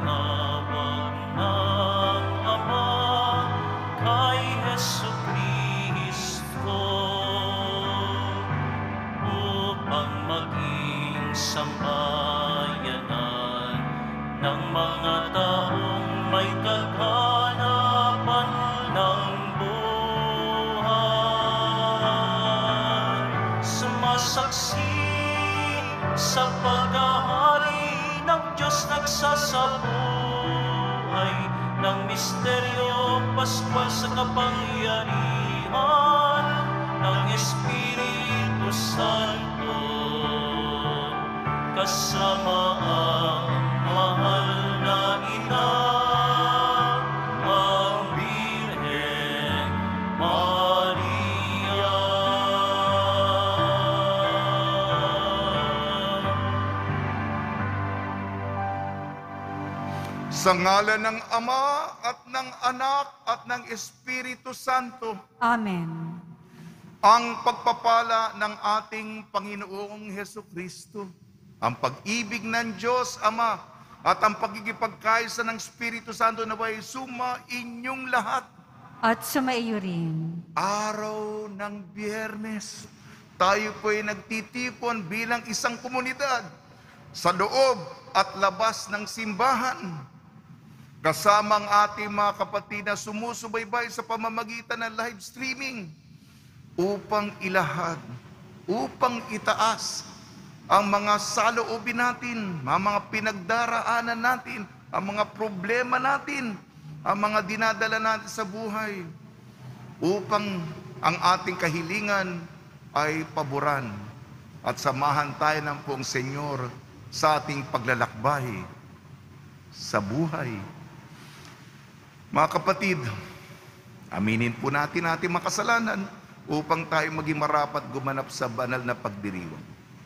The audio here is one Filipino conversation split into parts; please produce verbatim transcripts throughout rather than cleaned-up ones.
tinawag ng Ama kay Jesucristo upang maging sambayanan ng mga taong may kaganapan ng buhay. Sumasaksi sa paghahari ng Diyos nagsasabuhay ng misteryo Pascual sa kapangyarihan ng Espiritu Santo, kasama ang mahal na ina, ang Birhen Maria. Sa ngalan ng Ama at ng Anak at ng Espiritu Santo. Amen. Ang pagpapala ng ating Panginoong Hesukristo, ang pag-ibig ng Diyos Ama at ang pagkikipagkaisa ng Espiritu Santo naway suma inyong lahat. At sumaiyo rin. Araw ng Biyernes, tayo po'y nagtitipon bilang isang komunidad sa loob at labas ng simbahan. Kasama ang ating mga kapatid na sumusubaybay sa pamamagitan ng live streaming upang ilahad, upang itaas ang mga saloobin natin, ang mga pinagdaraanan natin, ang mga problema natin, ang mga dinadala natin sa buhay, upang ang ating kahilingan ay paboran at samahan tayo ng Poong Senyor sa ating paglalakbay sa buhay. Mga kapatid, aminin po natin ating mga kasalanan upang tayo maging marapat gumanap sa banal na pagdiriwang.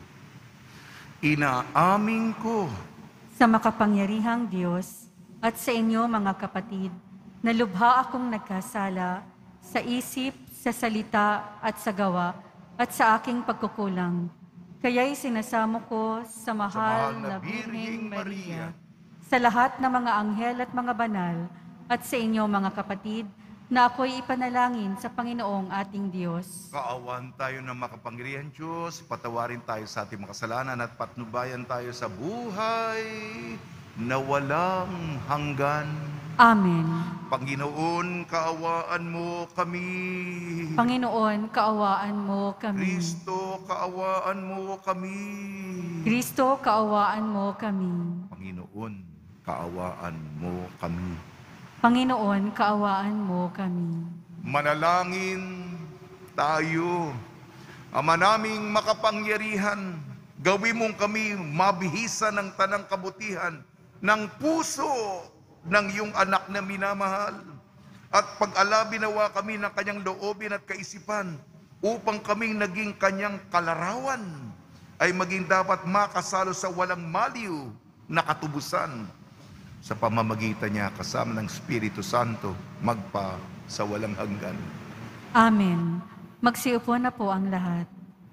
Inaamin ko Sa makapangyarihang Diyos at sa inyo mga kapatid, na lubha akong nagkasala sa isip, sa salita at sa gawa at sa aking pagkukulang. Kaya'y sinasamo ko sa mahal, na Birheng Maria, sa lahat ng mga anghel at mga banal, at sa inyo mga kapatid, na ako'y ipanalangin sa Panginoong ating Diyos. Kaawan tayo ng makapangyarihan Diyos, patawarin tayo sa ating mga kasalanan at patnubayan tayo sa buhay na walang hanggan. Amen. Panginoon, kaawaan mo kami. Panginoon, kaawaan mo kami. Kristo, kaawaan mo kami. Kristo, kaawaan mo kami. Panginoon, kaawaan mo kami. Panginoon, kaawaan mo kami. Manalangin tayo. Ama naming makapangyarihan, gawin mong kami mabihisan ng tanang kabutihan ng puso ng iyong anak na minamahal. At pag-alabi nawa kami ng kanyang loobin at kaisipan upang kaming naging kanyang kalarawan ay maging dapat makasalo sa walang maliw na katubusan. Sa pamamagitan niya kasama ng Espiritu Santo, magpa sa walang hanggan. Amen. Magsiupo na po ang lahat.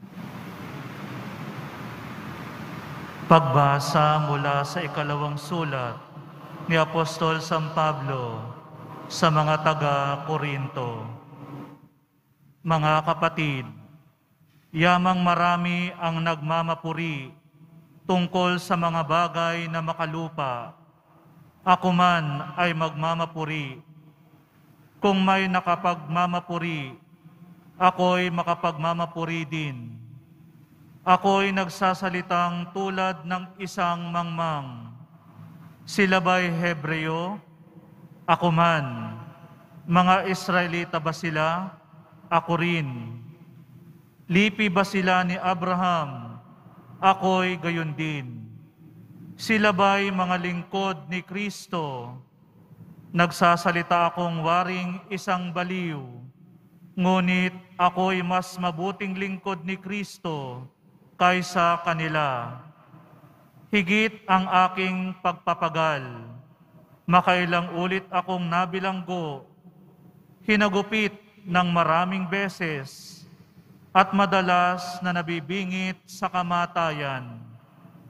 Pagbasa mula sa ikalawang sulat ni Apostol San Pablo sa mga taga-Korinto. Mga kapatid, yamang marami ang nagmamapuri tungkol sa mga bagay na makalupa. Ako man ay magmamapuri. Kung may nakapagmamapuri, ako'y makapagmamapuri din. Ako'y nagsasalitang tulad ng isang mangmang. Sila ba'y Hebreo? Ako man. Mga Israelita ba sila? Ako rin. Lipi ba sila ni Abraham? Ako'y gayon din. Sila ba'y mga lingkod ni Kristo? Nagsasalita akong waring isang baliw, ngunit ako'y mas mabuting lingkod ni Kristo kaysa kanila. Higit ang aking pagpapagal. Makailang ulit akong nabilanggo, hinagupit ng maraming beses, at madalas na nabibingit sa kamatayan.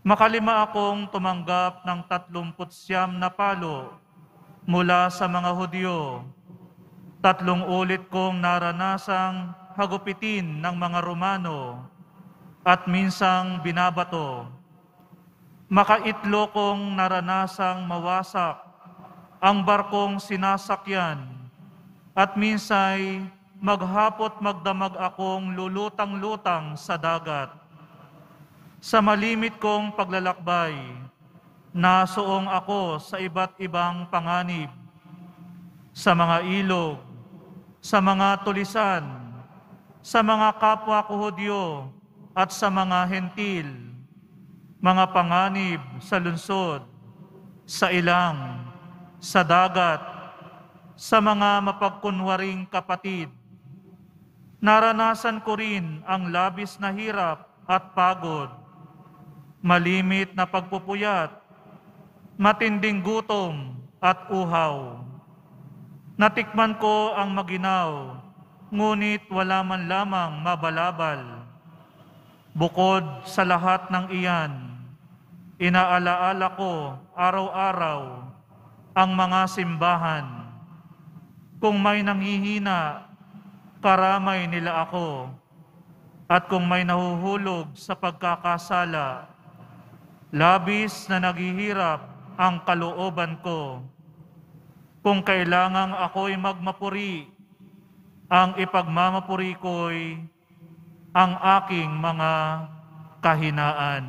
Makalima akong tumanggap ng tatlumput siyam na palo mula sa mga Hudyo. Tatlong ulit kong naranasang hagupitin ng mga Romano at minsang binabato. Makaitlo kong naranasang mawasak ang barkong sinasakyan at minsay maghapot magdamag akong lulutang-lutang sa dagat. Sa malimit kong paglalakbay, nasuong ako sa iba't ibang panganib, sa mga ilog, sa mga tulisan, sa mga kapwa ko Hudyo at sa mga hentil, mga panganib sa lungsod, sa ilang, sa dagat, sa mga mapagkunwaring kapatid. Naranasan ko rin ang labis na hirap at pagod, malimit na pagpupuyat, matinding gutom at uhaw. Natikman ko ang maginaw, ngunit wala man lamang mabalabal. Bukod sa lahat ng iyan, inaalaala ko araw-araw ang mga simbahan. Kung may nanghihina, karamay nila ako. At kung may nahuhulog sa pagkakasala, labis na naghihirap ang kalooban ko. Kung kailangang ako'y magmapuri, ang ipagmamapuri ko'y ang aking mga kahinaan.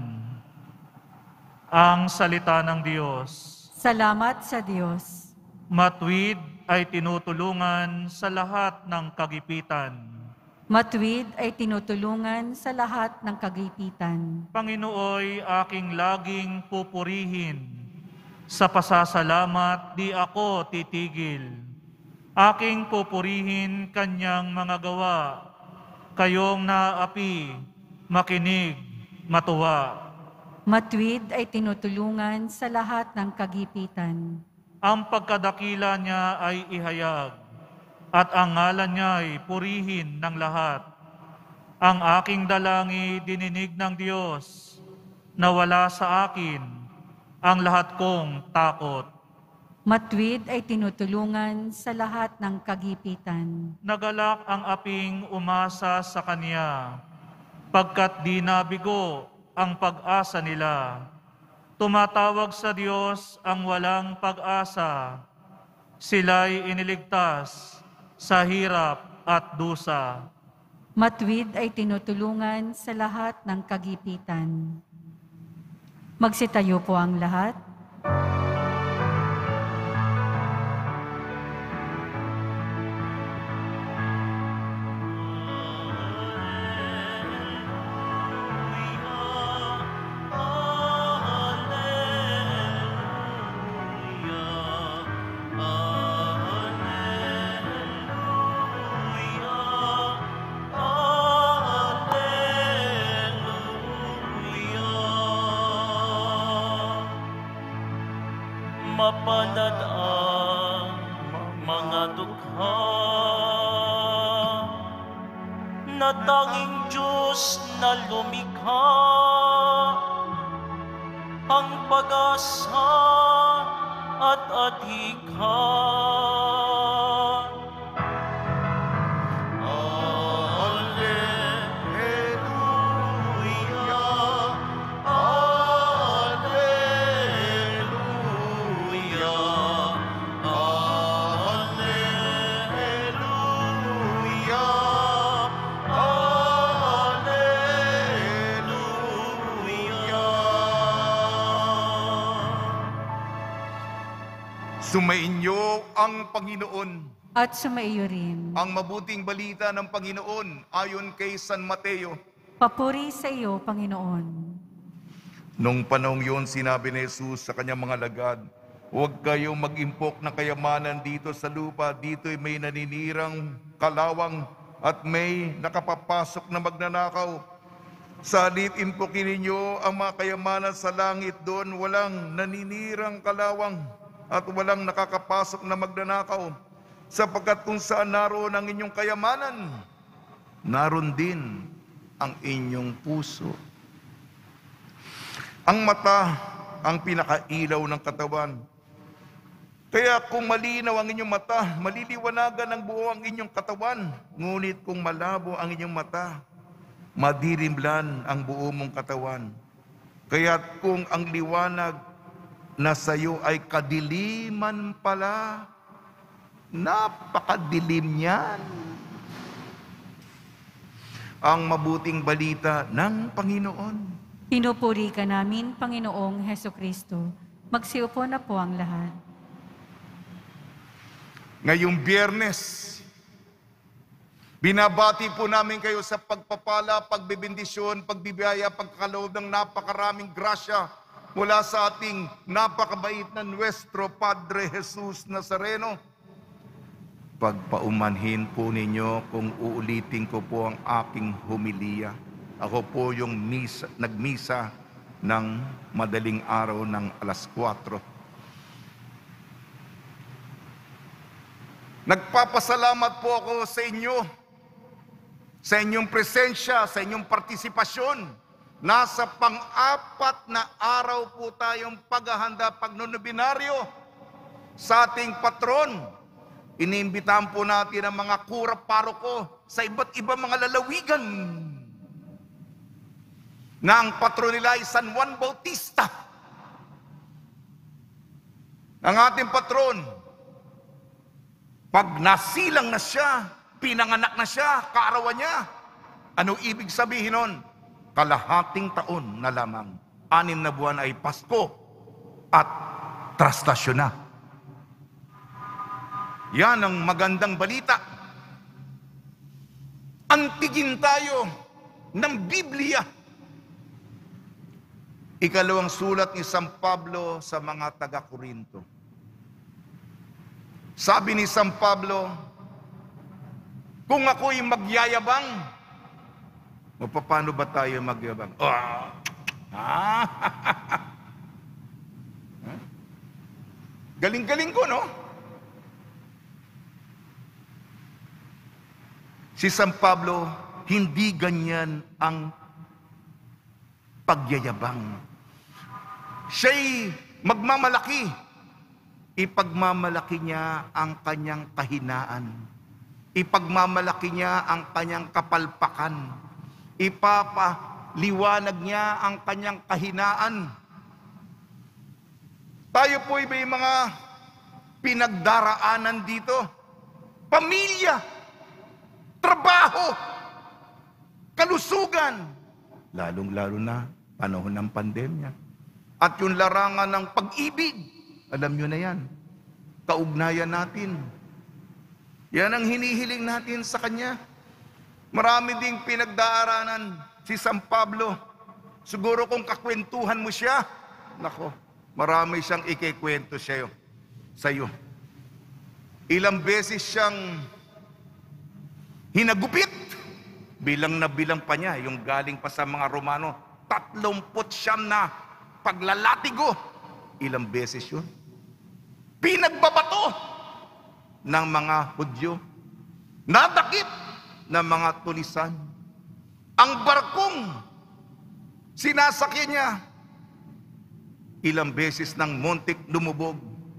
Ang salita ng Diyos. Salamat sa Diyos. Matuwid ay tinutulungan sa lahat ng kagipitan. Matuwid ay tinutulungan sa lahat ng kagipitan. Panginooy aking laging pupurihin. Sa pasasalamat di ako titigil. Aking pupurihin kanyang mga gawa. Kayong naapi, makinig, matuwa. Matuwid ay tinutulungan sa lahat ng kagipitan. Ang pagkadakila niya ay ihayag, at ang ngalan niya ay purihin ng lahat. Ang aking dalangi dininig ng Diyos, na wala sa akin ang lahat kong takot. Matuwid ay tinutulungan sa lahat ng kagipitan. Nagalak ang aping umasa sa Kanya, pagkat di nabigo ang pag-asa nila. Tumatawag sa Diyos ang walang pag-asa. Sila'y iniligtas sa hirap at dusa. Matuwid ay tinutulungan sa lahat ng kagipitan. Magsitayo po ang lahat. Mapalad ang mga dukha na tanging Diyos na lumikha, ang pag-asa at adhika. Sumainyo ang Panginoon. At sumaiyo rin. Ang mabuting balita ng Panginoon ayon kay San Mateo. Papuri sa iyo, Panginoon. Nung panahong yun, sinabi ni Jesus sa kanyang mga lagad, huwag kayong mag-impok ng kayamanan dito sa lupa. Dito'y may naninirang kalawang at may nakapapasok na magnanakaw. Salit impokin ninyo ang mga kayamanan sa langit, doon walang naninirang kalawang at walang nakakapasok na magnanakaw, sapagkat kung saan naroon ang inyong kayamanan, naroon din ang inyong puso. Ang mata ang pinakailaw ng katawan. Kaya kung malinaw ang inyong mata, maliliwanagan ng buo ang inyong katawan. Ngunit kung malabo ang inyong mata, madirimlan ang buo mong katawan. Kaya kung ang liwanag na sa iyo ay kadiliman pala, napakadilim niyan. Ang mabuting balita ng Panginoon. Pinupuri ka namin, Panginoong Heso Kristo. Magsiupo na po ang lahat. Ngayong Biyernes, binabati po namin kayo sa pagpapala, pagbibindisyon, pagbibiyaya, pagkaloob ng napakaraming grasya mula sa ating napakabait na Nuestro Padre Jesus Nazareno. Pagpaumanhin po ninyo kung uulitin ko po ang aking humilya. Ako po yung misa, nagmisa ng madaling araw ng alas kwatro. Nagpapasalamat po ako sa inyo, sa inyong presensya, sa inyong partisipasyon. Nasa pang-apat na araw po tayong paghahanda, pagnonobinaryo sa ating patron. Iniimbitahan po natin ang mga kura paroko sa iba't ibang mga lalawigan na ang patron nila ay San Juan Bautista. Ang ating patron, pag nasilang na siya, pinanganak na siya, kaarawan niya. Ano ibig sabihin nun? Kalahating taon na lamang. Anim na buwan ay Pasko at trastasyon na. Yan ang magandang balita. Antigin tayo ng Biblia. Ikalawang sulat ni San Pablo sa mga taga-Korinto. Sabi ni San Pablo, kung ako'y magyayabang, o paano ba tayo magyabang? Oh, ah, galing-galing ko, no? Si San Pablo, hindi ganyan ang pagyayabang. Siya'y magmamalaki. Ipagmamalaki niya ang kanyang kahinaan. Ipagmamalaki niya ang kanyang kapalpakan. Ipapaliwanag niya ang kanyang kahinaan. Tayo po'y may mga pinagdaraanan dito. Pamilya, trabaho, kalusugan, lalong-lalo na panahon ng pandemya. At yung larangan ng pag-ibig, alam nyo na yan, kaugnayan natin. Yan ang hinihiling natin sa Kanya. Marami ding pinagdaaranan si San Pablo. Siguro kung kakwentuhan mo siya, nako, marami siyang ikikwento sa'yo. Sa'yo. Ilang beses siyang hinagupit. Bilang na bilang pa niya, yung galing pa sa mga Romano, tatlumput siyam na paglalatigo. Ilang beses yun. Pinagbabato ng mga Hudyo. Nadakip ng mga tulisan. Ang barkong sinasakyan niya, ilang beses ng muntik lumubog.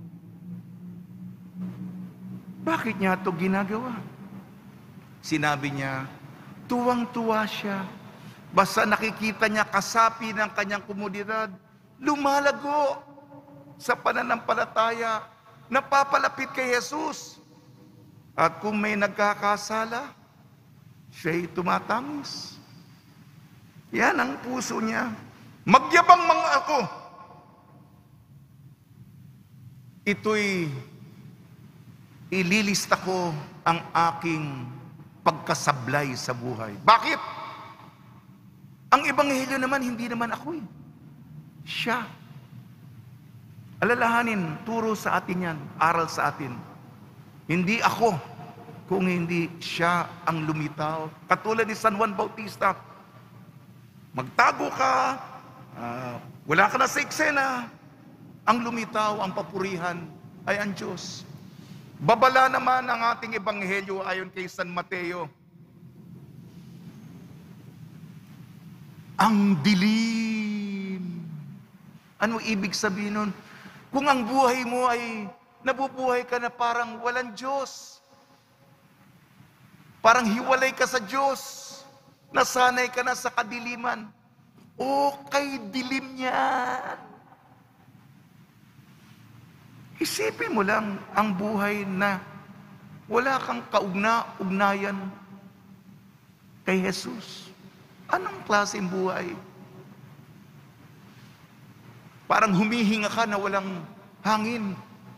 Bakit niya ito ginagawa? Sinabi niya, tuwang-tuwa siya. Basta nakikita niya kasapi ng kanyang komunidad, lumalago sa pananampalataya, napapalapit kay Jesus. At kung may nagkakasala, siya'y tumatangis. Yan ang puso niya. Magyabang mga ako. Ito'y ililista ko ang aking pagkasablay sa buhay. Bakit? Ang ebanghelyo naman, hindi naman ako eh. Siya. Alalahanin, turo sa atin yan, aral sa atin. Hindi ako, kung hindi siya ang lumitaw. Katulad ni San Juan Bautista, magtago ka, uh, wala ka na sa eksena, ang lumitaw, ang papurihan ay ang Diyos. Babala naman ang ating ebanghelyo ayon kay San Mateo. Ang dilim Ano ibig sabihin nun? Kung ang buhay mo ay nabubuhay ka na parang walang Diyos, parang hiwalay ka sa Diyos, nasanay ka na sa kadiliman, okay, dilim niyan. Isipin mo lang ang buhay na wala kang kaugna-ugnayan kay Jesus. Anong klaseng buhay? Parang humihinga ka na walang hangin.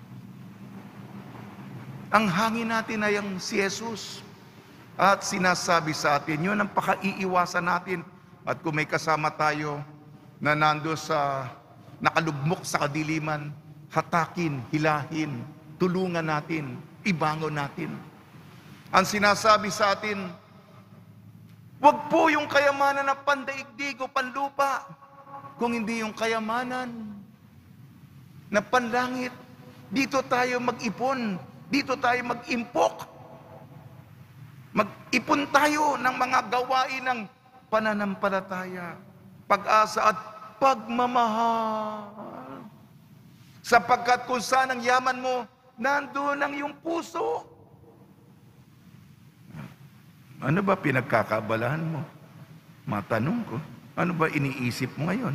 Ang hangin natin ay ang si Jesus. At sinasabi sa atin, yun ang pakaiiwasan natin. At kung may kasama tayo na nando sa nakalugmok sa kadiliman, hatakin, hilahin, tulungan natin, ibangon natin. Ang sinasabi sa atin, wag po yung kayamanan ng pandaigdig o panlupa, kung hindi yung kayamanan na panlangit. Dito tayo mag-ipon, dito tayo mag-impok. Mag-ipon tayo ng mga gawain ng pananampalataya, pag-asa at pagmamahal. Sapagkat kung saan ang yaman mo, nandoon ang iyong puso. Ano ba pinagkakabalahan mo? Matanong ko, ano ba iniisip mo ngayon?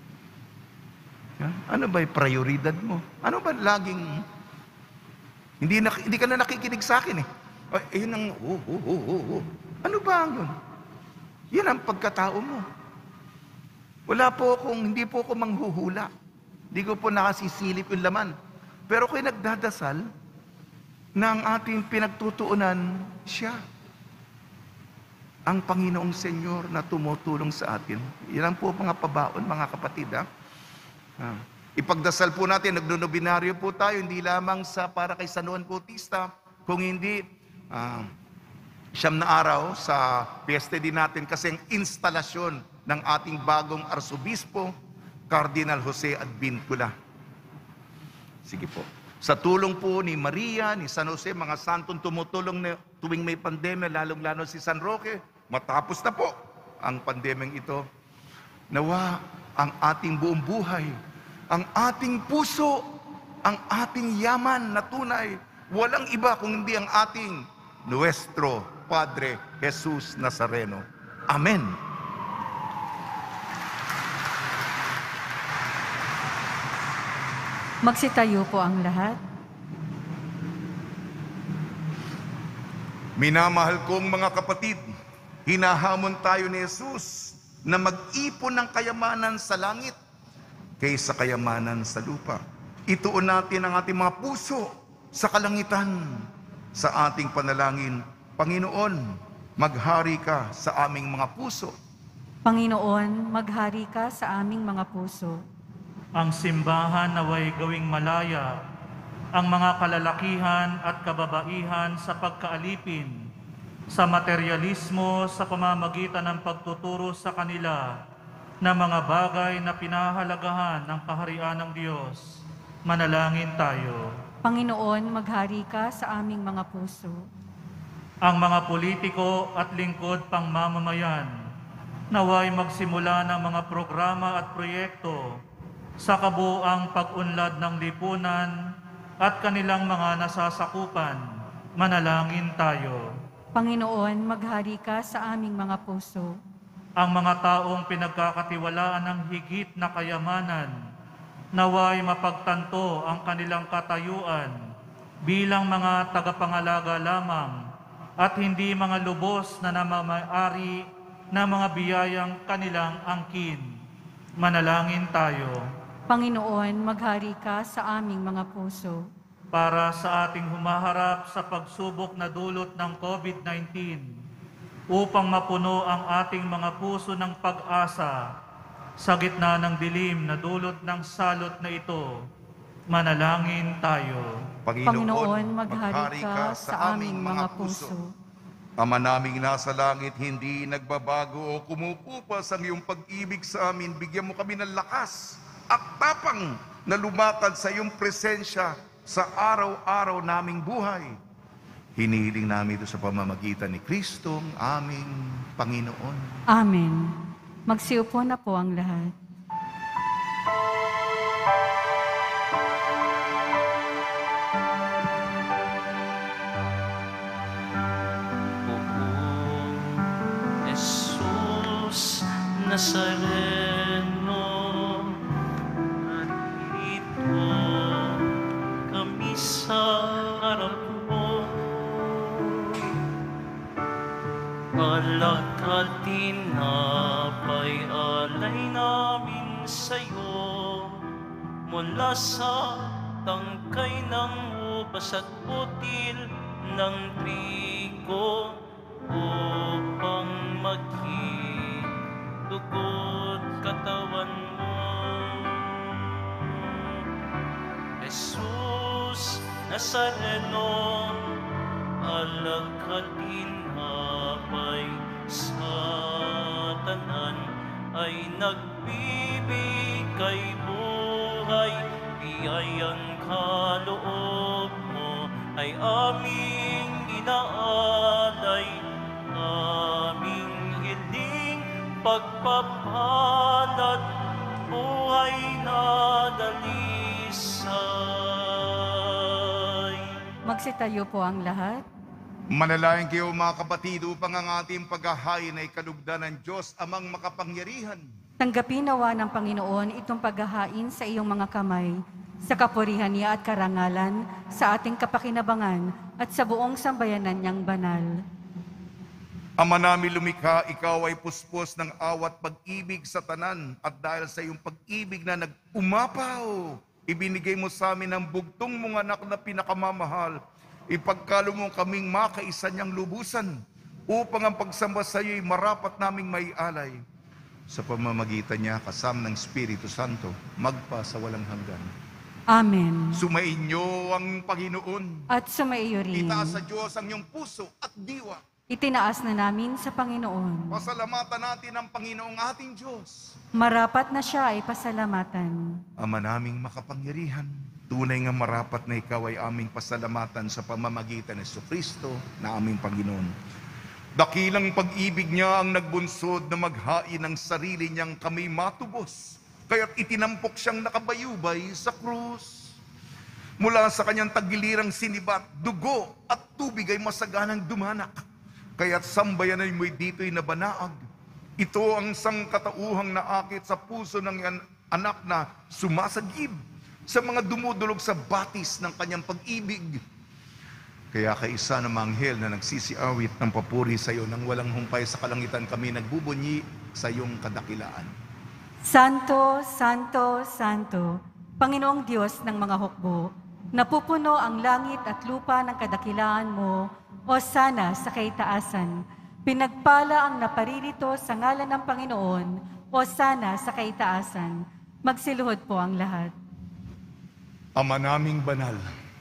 Ano ba yung prioridad mo? Ano ba laging, hindi, na, hindi ka na nakikinig sa akin eh. Ay, yun ang, oh, oh, oh, oh, oh. Ano ba ang yun? Yan ang pagkatao mo. Wala po akong, hindi po ako manghuhula. Hindi ko po nakasisilip yung laman. Pero ako'y nagdadasal na ang ating pinagtutuunan siya. Ang Panginoong Senyor na tumutulong sa atin. Yan ang po mga pabaon, mga kapatid. Ha? Ah. Ipagdasal po natin, nagnonobinaryo po tayo, hindi lamang sa para kay San Juan Bautista, kung hindi ah, siyam na araw sa piyesta din natin kasi ang instalasyon ng ating bagong arsobispo, Cardinal Jose Advincula. Sige po. Sa tulong po ni Maria, ni San Jose, mga santong tumutulong na tuwing may pandemya, lalong-lalo si San Roque, matapos na po ang pandemyang ito. Nawa ang ating buong buhay, ang ating puso, ang ating yaman na tunay, walang iba kung hindi ang ating Nuestro Padre Jesus Nazareno. Amen. Magsitayo po ang lahat. Minamahal kong mga kapatid, hinahamon tayo ni Jesus na mag-ipon ng kayamanan sa langit kaysa kayamanan sa lupa. Ituon natin ang ating mga puso sa kalangitan sa ating panalangin. Panginoon, maghari ka sa aming mga puso. Panginoon, maghari ka sa aming mga puso. Ang simbahan naway gawing malaya ang mga kalalakihan at kababaihan sa pagkaalipin, sa materialismo sa pamamagitan ng pagtuturo sa kanila na mga bagay na pinahalagahan ng kaharian ng Diyos. Manalangin tayo. Panginoon, maghari ka sa aming mga puso. Ang mga politiko at lingkod pang mamamayan naway magsimula ng mga programa at proyekto sa kabuuang pag-unlad ng lipunan at kanilang mga nasasakupan. Manalangin tayo. Panginoon, maghari ka sa aming mga puso. Ang mga taong pinagkakatiwalaan ng higit na kayamanan, naway mapagtanto ang kanilang katayuan bilang mga tagapangalaga lamang at hindi mga lubos na namamayari na mga biyayang kanilang angkin. Manalangin tayo. Panginoon, maghari ka sa aming mga puso. Para sa ating humaharap sa pagsubok na dulot ng COVID nineteen, upang mapuno ang ating mga puso ng pag-asa sa gitna ng dilim na dulot ng salot na ito, manalangin tayo. Panginoon, maghari ka sa aming mga puso. Ama naming nasa langit, hindi nagbabago o kumukupas ang iyong pag-ibig sa amin. Bigyan mo kami ng lakas at tapang na lumakad sa iyong presensya sa araw-araw naming buhay. Hinihiling namin ito sa pamamagitan ni Kristong aming Panginoon. Amen. Magsiupo na po ang lahat. Nazareno, narito kami sa harap mo. Alak at tinapay alay namin sa'yo, mula sa tangkay ng ubas at putil ng trigo, upang maging dugo't katawan mo. Jesus Nazareno, alak at tinapay sa tanan ay nagbibigay buhay, biyayang kaloob mo ay aming inaalay, aming hiling pagpapalat, buhay na dalisay. Magsitayo po ang lahat. Manalangin kayo mga kapatid upang ang ating paghahain ay kalugdan ng Diyos amang makapangyarihan. Tanggapin nawa ng Panginoon itong paghahain sa iyong mga kamay, sa kapurihan niya at karangalan, sa ating kapakinabangan at sa buong sambayanan niyang banal. Ama namin lumikha, ikaw ay puspos ng awat pag-ibig sa tanan, at dahil sa iyong pag-ibig na nag-umapaw, ibinigay mo sa amin ang bugtong mong anak na pinakamamahal. Ipagkalo mo kaming makaisa niyang lubusan, upang ang pagsamba sa iyo'y marapat naming may alay. Sa pamamagitan niya, kasama ng Espiritu Santo, magpa sa walang hanggan. Amen. Sumainyo ang Panginoon. At sumaiyo rin. Itaas sa Diyos ang iyong puso at diwa. Itinaas na namin sa Panginoon. Pasalamatan natin ang Panginoong ating Diyos. Marapat na siya ay pasalamatan. Ama naming makapangyarihan, tunay nga marapat na ikaw ay aming pasalamatan sa pamamagitan ni Jesucristo na aming Panginoon. Dakilang pag-ibig niya ang nagbunsod na maghain ng sarili niyang kami matubos, kaya't itinampok siyang nakabayubay sa krus. Mula sa kanyang tagilirang sinibat, dugo at tubig ay masaganang dumanak, kaya't sambayanan mo'y dito'y nabanaag. Ito ang sangkatauhang naakit sa puso ng anak na sumasagib sa mga dumudulog sa batis ng kanyang pag-ibig. Kaya kaisa ng mga anghel na nagsisiawit ng papuri sa iyo nang walang humpay sa kalangitan, kami nagbubunyi sa iyong kadakilaan. Santo, Santo, Santo, Panginoong Diyos ng mga hukbo, napupuno ang langit at lupa ng kadakilaan mo, o sana sa kaitaasan. Pinagpala ang naparirito sa ngalan ng Panginoon, o sana sa kaitaasan. Magsiluhod po ang lahat. Ama naming banal,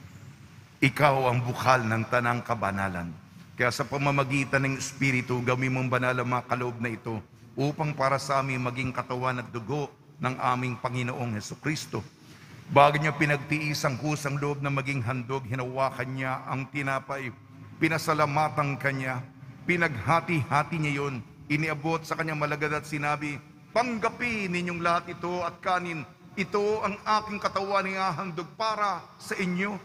ikaw ang bukal ng tanang kabanalan. Kaya sa pamamagitan ng Espiritu, gawin mong banal ang mga kaloob na ito upang para sa amin maging katawan at dugo ng aming Panginoong Hesukristo. Bago niya pinagtiis ang kusang loob na maging handog, hinawakan niya ang tinapay, pinasalamatan kanya, pinaghati-hati niya yun, iniabot sa kanyang malagad at sinabi, "Tanggapin ninyong lahat ito at kanin. Ito ang aking katawan na handog para sa inyo."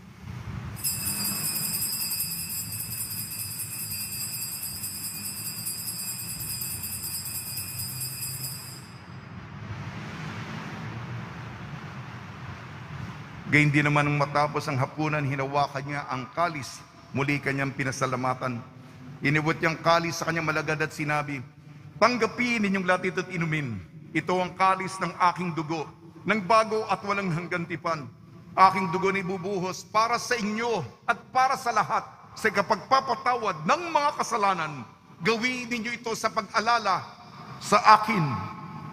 Gayun din naman nung matapos ang hapunan, hinawakan niya ang kalis. Muli kanyang pinasalamatan. Inibot niyang kalis sa kanyang malagad at sinabi, "Tanggapin ninyong lahat ito at inumin. Ito ang kalis ng aking dugo, ng bago at walang hanggantipan. Aking dugo na ibubuhos para sa inyo at para sa lahat sa kapagpapatawad ng mga kasalanan. Gawin ninyo ito sa pag-alala sa akin."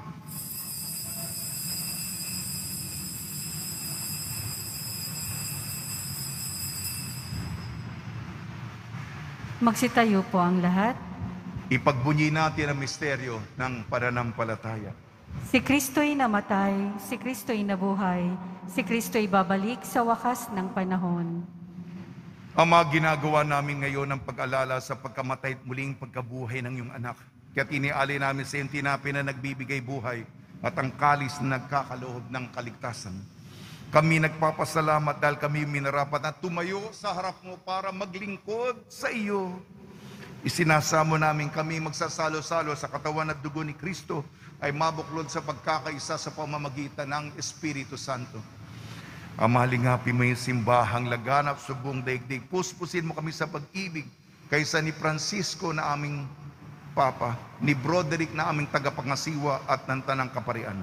Magsitayo po ang lahat. Ipagbunyi natin ang misteryo ng pananampalataya. Si Kristo'y namatay, si Kristo'y nabuhay, si Kristo'y babalik sa wakas ng panahon. Ama, ginagawa namin ngayon ang pag-alala sa pagkamatay at muling pagkabuhay ng iyong anak. Kaya tiniali namin sa iyong tinapay na nagbibigay buhay at ang kalis na nagkakaloob ng kaligtasan. Kami nagpapasalamat dahil kami minarapat na tumayo sa harap mo para maglingkod sa iyo. Isinasamo namin kami magsasalo-salo sa katawan at dugo ni Kristo ay mabuklod sa pagkakaisa sa pamamagitan ng Espiritu Santo. Amalingapi mo yung simbahang laganap sa buong daigdig. Puspusin mo kami sa pag-ibig kaysa ni Francisco na aming Papa, ni Broderick na aming tagapangasiwa at ng Tanang Kaparian.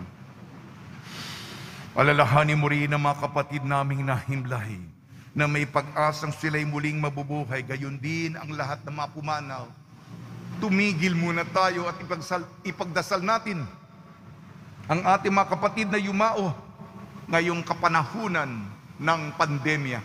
Alalahanin mo rin ang mga kapatid naming nahimlay na may pag-asang sila'y muling mabubuhay, gayon din ang lahat ng mga pumanaw. Tumigil muna tayo at ipagsal, ipagdasal natin ang ating mga kapatid na yumao ngayong kapanahunan ng pandemya.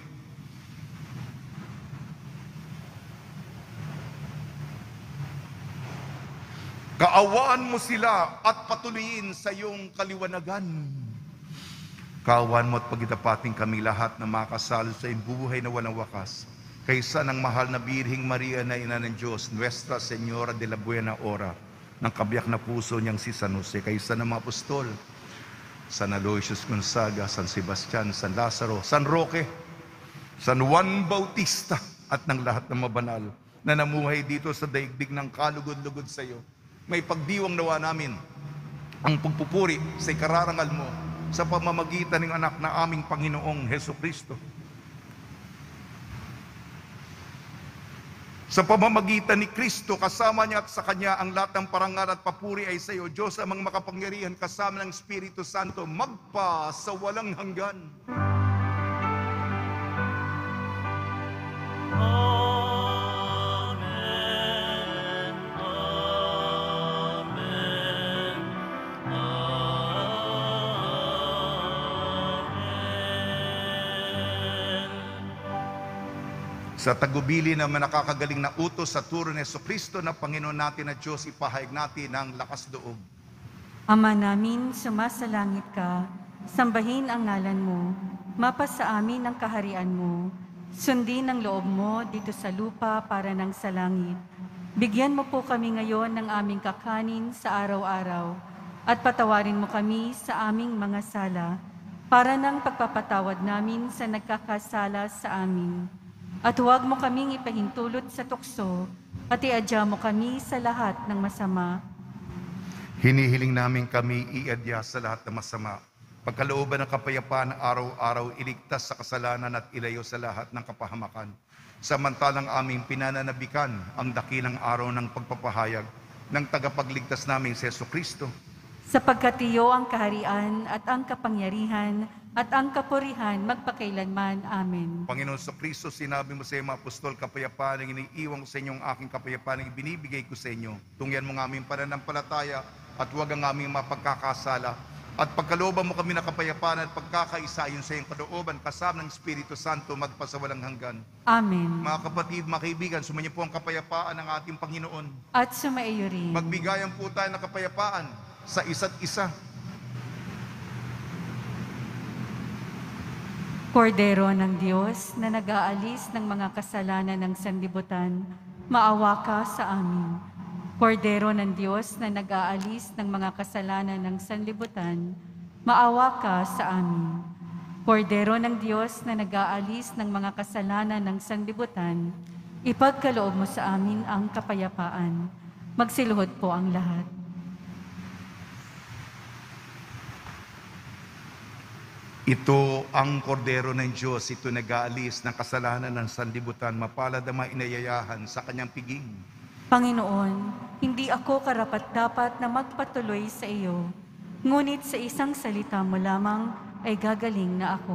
Kaawaan mo sila at patuloyin sa iyong kaliwanagan. Kaawaan mo at pagitapating kami lahat na makasalo sa iyong buhay na walang wakas. Kaysa ng mahal na Birhing Maria na Ina ng Diyos, Nuestra Señora de la Buena Hora, ng kabiyak na puso niyang si San Jose, kaysa ng mga apostol, San Aloysius Gonzaga, San Sebastian, San Lazaro, San Roque, San Juan Bautista, at ng lahat ng mabanal na namuhay dito sa daigdig ng kalugod-lugod sa iyo. May pagdiwang nawa namin ang pagpupuri sa ikararangal mo sa pamamagitan ng anak na aming Panginoong Heso Kristo. Sa pamamagitan ni Kristo, kasama niya at sa Kanya ang lahat ng parangal at papuri ay sa iyo, Diyos amang makapangyarihan, kasama ng Espiritu Santo, magpa sa walang hanggan. Amen. Amen. Amen. Sa tagubili na nakakagaling na utos sa turo ni Jesucristo na Panginoon natin at Diyos, ipahayag natin ang lakas loob. Ama namin, sumasalangit ka, sambahin ang ngalan mo, mapasa amin ang kaharian mo, sundin ang loob mo dito sa lupa para nang sa langit. Bigyan mo po kami ngayon ng aming kakanin sa araw-araw, at patawarin mo kami sa aming mga sala, para nang pagpapatawad namin sa nagkakasala sa amin. At huwag mo kaming ipahintulot sa tukso, at iadya mo kami sa lahat ng masama. Hinihiling namin kami iadya sa lahat ng masama. Pagkalooban ng kapayapaan araw-araw, iligtas sa kasalanan at ilayo sa lahat ng kapahamakan. Samantalang aming pinananabikan ang dakilang araw ng pagpapahayag ng tagapagligtas naming si Jesucristo. Sapagkat iyo ang kaharian at ang kapangyarihan at ang kapurihan magpakailanman. Amen. Panginoon Jesucristo, sinabi mo sa iyo, mga apostol, kapayapaan ang iniiwan ko sa inyo, ang aking kapayapaan ang ibinibigay ko sa inyo. Tungyan mo ng aming pananampalataya at huwag ang aming mapagkakasala. At pagkalooban mo kami ng kapayapaan at pagkakaisa yun sa iyong kalooban, kasama ng Espiritu Santo, magpasawalang hanggan. Amen. Mga kapatid, mga kaibigan, sumainyo po ang kapayapaan ng ating Panginoon. At sumaiyo rin. Magbigayan po tayo ng kapayapaan sa isa't isa. Kordero ng Diyos na nag-aalis ng mga kasalanan ng sanlibutan, maawa ka sa amin. Kordero ng Diyos na nag-aalis ng mga kasalanan ng sanlibutan, maawa ka sa amin. Kordero ng Diyos na nag-aalis ng mga kasalanan ng sanlibutan, ipagkaloob mo sa amin ang kapayapaan. Magsiluhod po ang lahat. Ito ang kordero ng Diyos, ito nag-aalis ng kasalanan ng sanlibutan, mapalad ang mga inayayahan sa kanyang piging. Panginoon, hindi ako karapat-dapat na magpatuloy sa iyo, ngunit sa isang salita mo lamang ay gagaling na ako.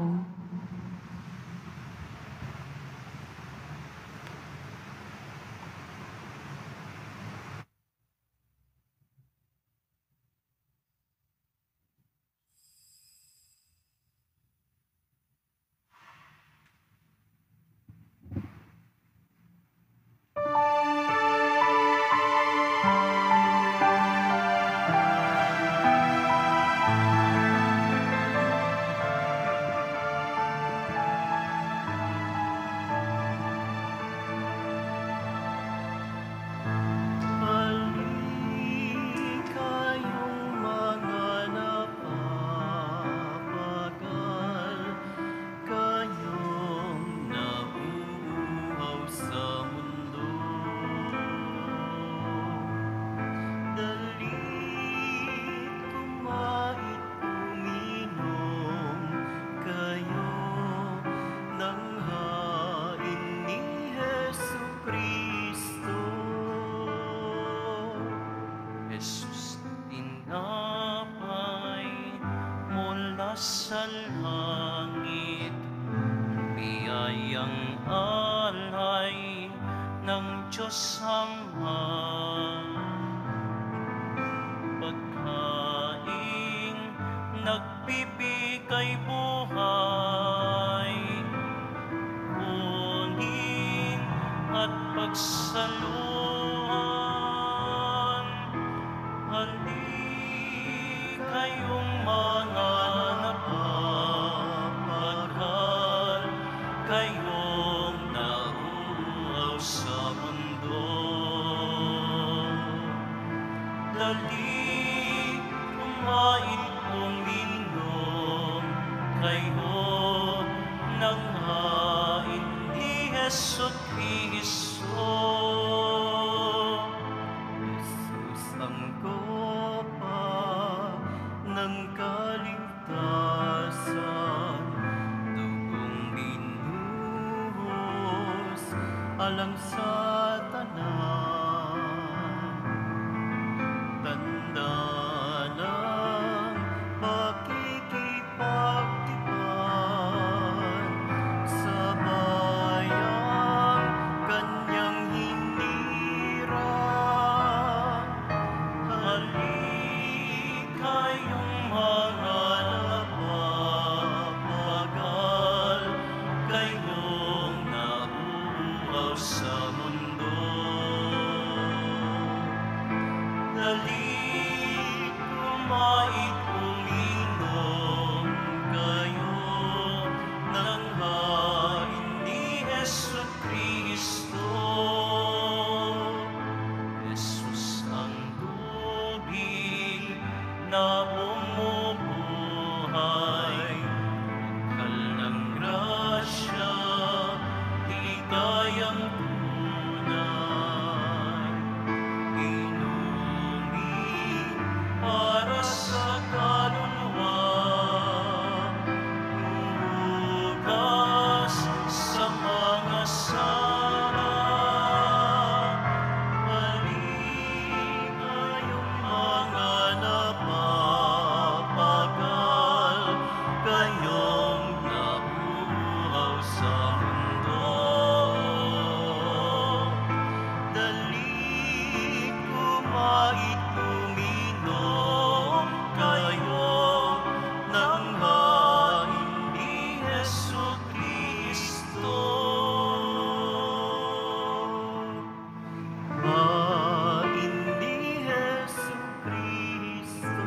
sa langit, biyayang alay ng Diyos Ama. Pagkaing nagbibigay buhay, kunin at pagsaluhan. Halik kayong mga napapaghan, kayong nauuhaw sa mundo. Dali, kumain, uminom kayo ng hain ni Jesucristo. Jesus ang kopa ng kaligtasan, dugong binuhos alang sa tanan. Tanda ng pakikipagtipan sa bayang kanyang hiniran. Halik kayong mga napapagal, kayong nauuhaw sa mundo. Dali, kumain, uminom kayo ng hain ni Jesucristo. Jesus ang tubig na bumubuhay, bukal ng grasya, ligayang tunay. Inumin para sa kaluluwa, hugas sa mga sala. Halik kayong mga napapagal, kayong nauuhaw sa mundo. Dali, kumain, uminom kayo ng hain ni Jesucristo. Hain ni Jesucristo.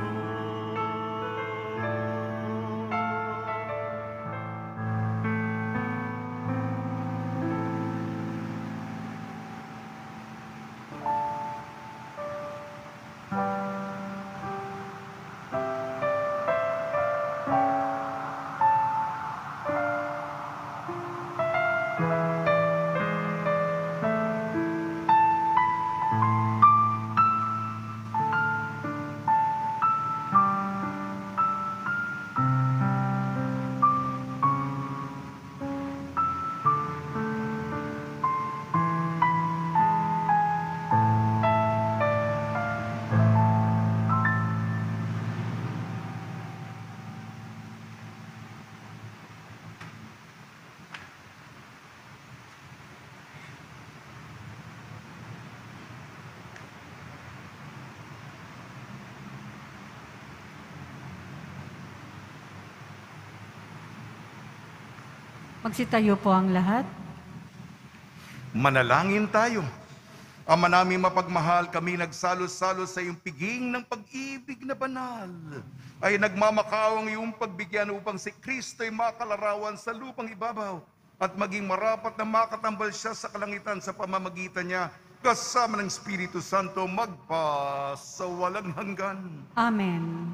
Magsitayo po ang lahat. Manalangin tayo. Ama namin mapagmahal, kami nagsalo-salo sa iyong piging ng pag-ibig na banal. Ay nagmamakaawa ang iyong pagbigyan upang si Kristo ay makalarawan sa lupang ibabaw at maging marapat na makatambal siya sa kalangitan sa pamamagitan niya kasama ng Espiritu Santo magpasawalang hanggan. Amen.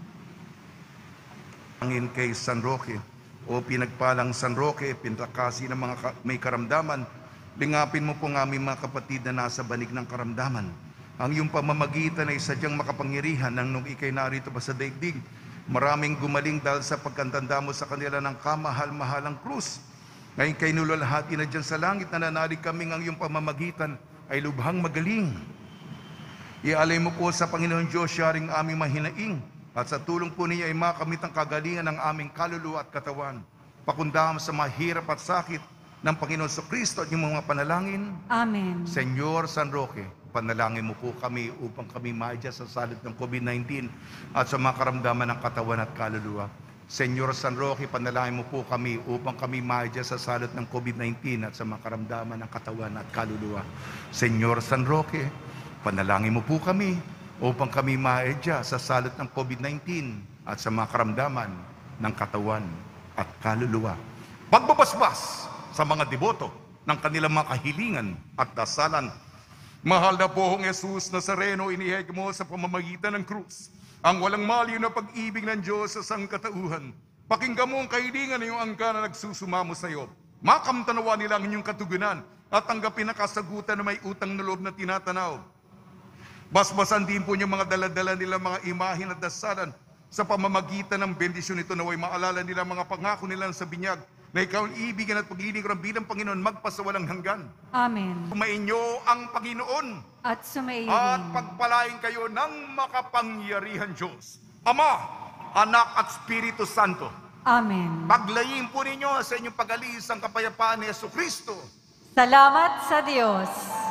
Angin kay San Roque, o pinagpalang San Roque, pintakasi ng mga ka- may karamdaman, lingapin mo po ng aming mga kapatid na nasa banig ng karamdaman. Ang iyong pamamagitan ay sadyang makapangyarihan nang nung ikay narito pa sa daigdig. Maraming gumaling dahil sa pagkantanda mo sa kanila ng kamahal-mahalang krus. Ngayon kay nulalhati na dyan sa langit, nananalig kaming ang iyong pamamagitan ay lubhang magaling. Ialay mo po sa Panginoon Diyos, siya ring aming mahinaing, At sa tulong po ninyo ay makamit ang kagalingan ng aming kaluluwa at katawan. Pakundam sa mga hirap at sakit ng Panginoon sa Kristo at yung mga panalangin. Amen. Senyor San Roque, panalangin mo po kami upang kami maidya sa salot ng COVID nineteen at sa mga karamdaman ng katawan at kaluluwa. Senyor San Roque, panalangin mo po kami upang kami maidya sa salot ng COVID nineteen at sa mga karamdaman ng katawan at kaluluwa. Senyor San Roque, panalangin mo po kami upang kami maidya sa salot ng COVID nineteen at sa mga karamdaman ng katawan at kaluluwa. Pagbabasbas sa mga deboto ng kanilang mga kahilingan at dasalan. Mahal na poong Jesus Nazareno, inihayag mo sa pamamagitan ng krus ang walang maliw na pag-ibig ng Diyos sa sangkatauhan. Pakinggan mo ang kahilingan ng iyong angka na nagsusumamo sa iyo. Makamtanawa nila ang inyong katugunan at tanggapin ang kasagutan na may utang na loob na tinatanaw. Basbasan din po niyo mga daladala nila mga imahin at dasalan sa pamamagitan ng bendisyon nito, naway maalala nila mga pangako nila sa binyag na ikaw ang ibigan at paglilingkuran bilang Panginoon magpasawalang hanggan. Amen. Sumainyo ang Panginoon At sumairin. at pagpalain kayo ng makapangyarihan Diyos, Ama, Anak at Espiritu Santo. Amen. Paglayin po ninyo sa inyong pag-alis ang kapayapaan ni Jesucristo. Salamat sa Diyos.